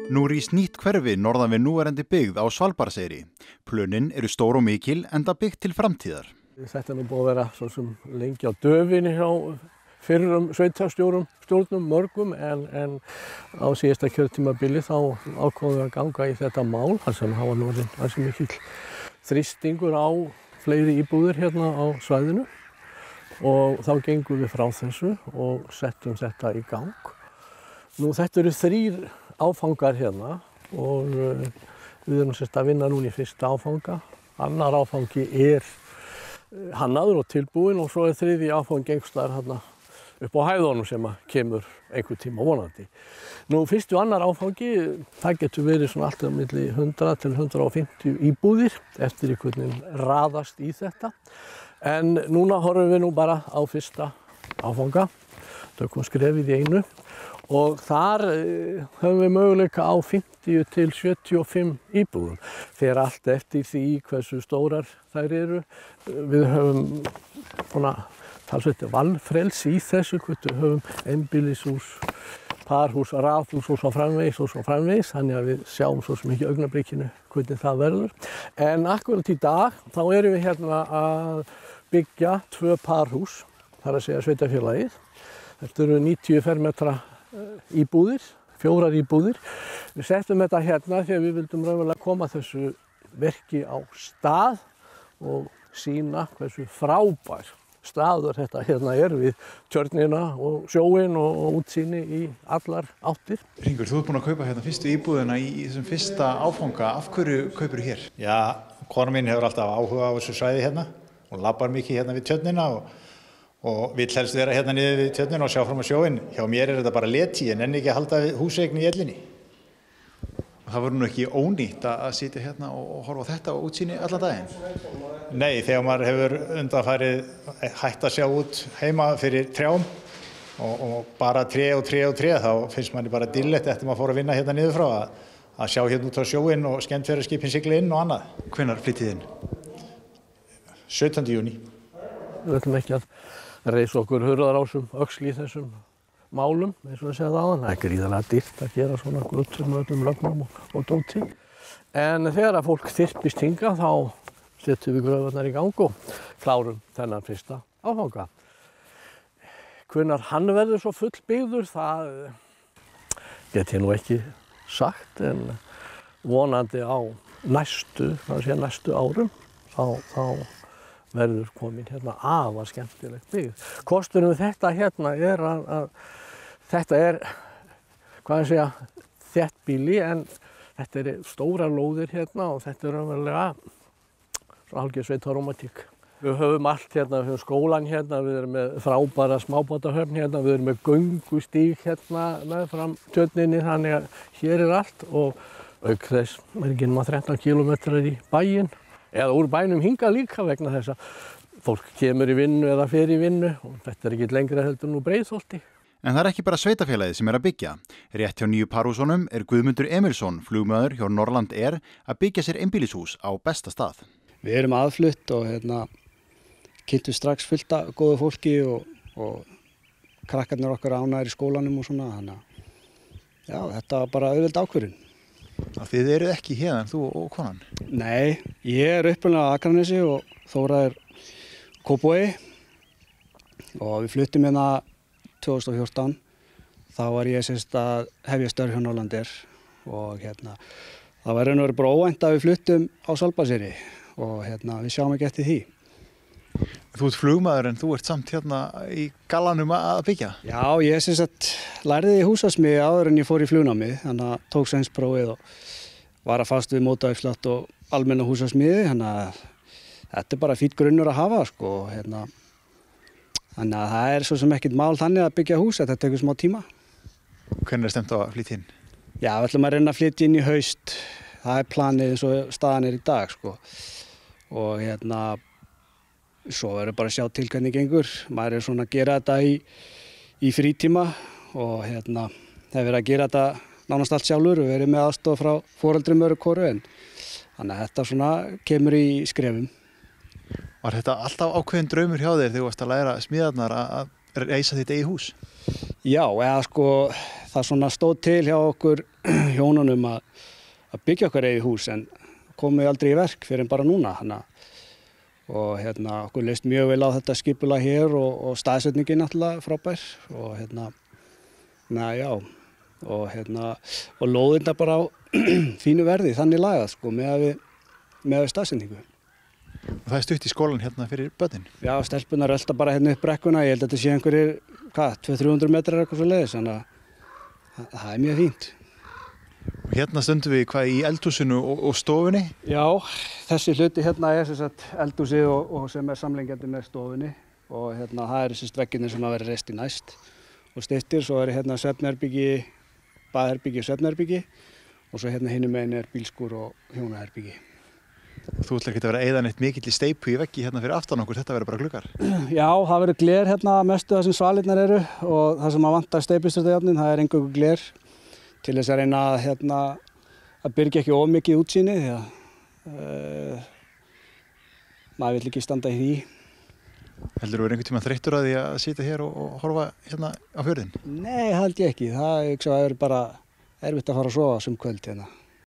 Nú rís nýtt hverfi norðan við núverandi byggð á Svalbarðseyri. Plönin eru stór og mikil enda byggt til framtíðar. Þetta nú búið að vera svo sem lengi á döfinni hjá fyrrum sveitarstjórnum mörgum en á síðasta kjörtímabili þá ákváðum við að ganga í þetta mál þar sem hafa nú þessi mikill þrýstingur á fleiri íbúðir hérna á svæðinu og þá gengum við frá þessu og settum þetta í gang. Nú þetta eru 3 áfangar hérna og við erum sérst að vinna núna í fyrsta áfanga. Annar áfangi hannaður og tilbúinn og svo 3. áfangi einhversstaðar hérna upp á hæðunum sem kemur einhver tíma vonandi. Nú fyrsti og annar áfangi, það getur verið svona alltaf milli 100 til 150 íbúðir eftir hvernig raðast í þetta. En núna horfum við nú bara á fyrsta áfanga, tökum skrefið í einu. Og þar höfum við möguleika á 50 til 75 íbúðum. Fer allt eftir því hversu stórar þær eru. Við höfum talsveit valfrelsi í þessu, við höfum einbýlishús, parhús, raðhús og svo framvegis. Þannig að við sjáum svo sem ekki augnablikinu hvernig það verður. En akkurat í dag þá erum við hérna að byggja 2 parhús, þar að segja sveitarfélagið. Þetta eru 90 fermetra íbúðir, 4 íbúðir. Við settum þetta hérna því að við vildum raunverulega koma þessu verki á stað og sýna hversu frábær staður þetta hérna við tjörnina og sjóinn og útsýni í allar áttir. Hringur, þú ert búinn að kaupa hérna fyrstu íbúðina í þessum fyrsta áfanga. Af hverju kaupir þú hér? Já, kona mín hefur alltaf áhuga á þessu svæði hérna. Hún labbar mikið hérna við tjörnina og vill helst vera hérna niður við tjörnina og sjá fram á sjóinn. Hjá mér þetta bara leti, en enn ekki að halda húseign í ellinni. Það voru nú ekki ónýtt að sitja hérna og horfa á þetta og útsýni allan daginn? Nei, þegar maður hefur undanfarið hætt að sjá út heima fyrir trjám og bara tré þá finnst manni bara dýrlegt eftir maður fór að vinna hérna niður frá að sjá hérna út á sjóinn og skemmtiferðaskipin sigla inn og annað. Hvenær flytjið inn? 17. júní. Við ætlum ekki að reisa okkur hurðarásum öxl í þessum málum, eins og að segja það áðan. Það gríðarlega dýrt að gera svona glutur með öllum lögnum og dóti. En þegar að fólk þyrpist hingað þá setjum við gröfarnar í gang og klárum þennan fyrsta áfanga. Hvenær hann verður svo fullbyggður, það get ég nú ekki sagt, en vonandi á næstu árum þá verður komin hérna afar skemmtilegt byggð. Kosturinn við þetta hérna að þetta þéttbýli en þetta stórar lóðir hérna og þetta raunverulega algjör sveitarómatík. Við höfum allt hérna, við höfum skólan hérna, við erum með frábæra smábátahöfn hérna, við erum með göngustíg hérna meðfram tjörninni, þannig að hér allt og auk þess ekki nema 13 kilometrar í bæinn. Eða úr bænum hingað líka vegna þess að fólk kemur í vinnu eða fer í vinnu og þetta ekki lengra heldur nú Breiðholti. En það ekki bara sveitafélagið sem að byggja. Rétt hjá nýju parhúsunum Guðmundur Emilsson, flugmaður hjá Norland Air, að byggja sér einbýlishús á besta stað. Við erum aðflutt og kynntum strax fullt af góðu fólki og krakkarnir okkar ánægðir í skólanum og svona. Þannig að þetta var bara auðveld ákvörðun. Þið eruð ekki hérna, þú og konan? Nei, ég upprunalega á Akranesi og Þóra Kópavogi og við fluttum hérna 2014. Þá var ég að hefja störf hjá Norland Air og það var raun og veru bara óvænt að við fluttum á Svalbarðseyri og við sjáum ekki eftir því. Þú ert flugmaður en þú ert samt hérna í gallanum að byggja? Já, ég lærði húsasmíði áður en ég fór í flugnámið, þannig að tók sénsprófið og var að fást við mótauppslátt og almenna húsasmíði, þannig að þetta bara fínn grunnur að hafa, sko. Þannig að það svo sem ekkert mál þannig að byggja hús, þetta tekur smá tíma. Hvernig stemt á að flytja inn? Já, við ætlum að reyna að flytja inn í haust. Það planið eins og staðan í dag, sko. Og svo verður bara að sjá til hvernig gengur. Maður svona að gera þetta í frítíma og hefur verið að gera þetta nánast allt sjálfur og verið með aðstoð frá foreldrum öðru hvoru þannig að þetta svona kemur í skrefum. Var þetta alltaf ákveðin draumur hjá þér þegar þú varst að læra smíðarnar að reisa þitt eigið hús? Já, það svona stóð til hjá okkur hjónunum að byggja okkar eigið hús en komið aldrei í verk fyrir en bara núna. Og okkur leist mjög vel á þetta skipulag hér og staðsetningin náttúrulega frábær og og lóðirna bara á fínu verði þannig lagað sko með við staðsetningu. Og það stutt í skólan hérna fyrir börnin? Já, stelpunar ölta bara hérna upp brekkuna, ég held að þetta sé einhverjir, 200-300 metrar eitthvað svo leiðis, þannig að það er mjög fínt. Og hérna stöndum við hvað í eldhúsinu og stofunni? Já, þessi hluti hérna er sem sagt eldhúsið og sem er samlengjandi með stofunni og það er sem sagt veggirnir sem að vera reist í næst og styttir, svo er hérna svefnherbyggi, baðherbyggi og svefnherbyggi og svo hérna hinum megin er bílskúr og hjónaherbyggi. Þú ætlar ekki að vera að eyða neitt mikill í steypu í veggi hérna fyrir aftan okkur, þetta verður bara gluggar? Já, það verður gler hérna mestu það sem svalirnar eru og það sem að vantar steypustjórnarjárnin, það er eingöngu gler til þess að reyna að byrgja ekki of mikið útsýni því að maður vill ekki standa í því. Heldur þú einhvern tímann þreyttur að því að sitja hér og horfa hérna á fjörðinn? Nei, held ég ekki. Það er bara erfitt að fara að sofa sem kvöld hérna.